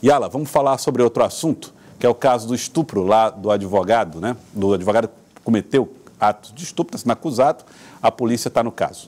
Yala, vamos falar sobre outro assunto, que é o caso do estupro lá do advogado, né? Do advogado que cometeu atos de estupro, está sendo acusado, a polícia está no caso.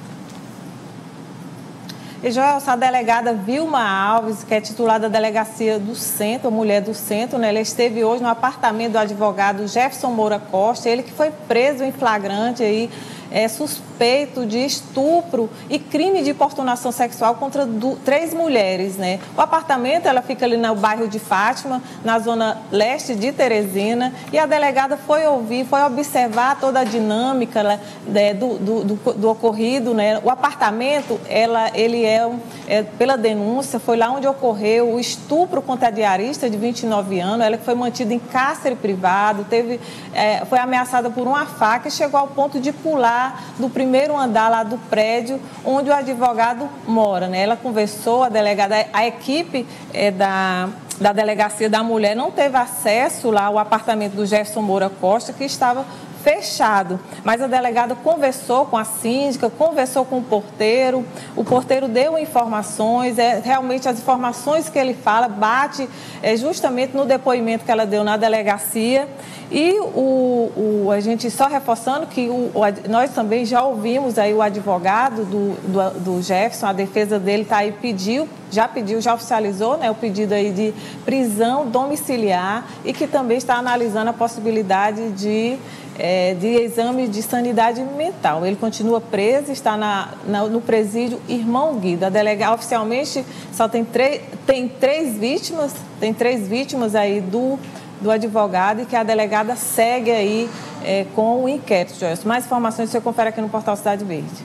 E, Joelson, a delegada Vilma Alves, que é titular da Delegacia do Centro, mulher do Centro, né? Ela esteve hoje no apartamento do advogado Jefferson Moura Costa, ele que foi preso em flagrante aí, suspeito de estupro e crime de importunação sexual contra 3 mulheres, né? O apartamento, ela fica ali no bairro de Fátima, na zona leste de Teresina, e a delegada foi observar toda a dinâmica, né, do ocorrido, né? O apartamento, ele pela denúncia, foi lá onde ocorreu o estupro contra a diarista de 29 anos, ela que foi mantida em cárcere privado, foi ameaçada por uma faca e chegou ao ponto de pular do primeiro andar lá do prédio onde o advogado mora, né? Ela conversou, a delegada, a equipe da Delegacia da Mulher não teve acesso lá ao apartamento do Jefferson Moura Costa, que estava fechado, mas a delegada conversou com a síndica, conversou com o porteiro deu informações, realmente as informações que ele fala bate justamente no depoimento que ela deu na delegacia. E a gente só reforçando que nós também já ouvimos aí o advogado do Jefferson, a defesa dele está aí, já oficializou, né, o pedido aí de prisão domiciliar e que também está analisando a possibilidade de exame de sanidade mental. Ele continua preso, está no presídio Irmão Guido. A delegada oficialmente só tem três vítimas aí do advogado e que a delegada segue aí com o inquérito, Joyce. Mais informações você confere aqui no portal Cidade Verde.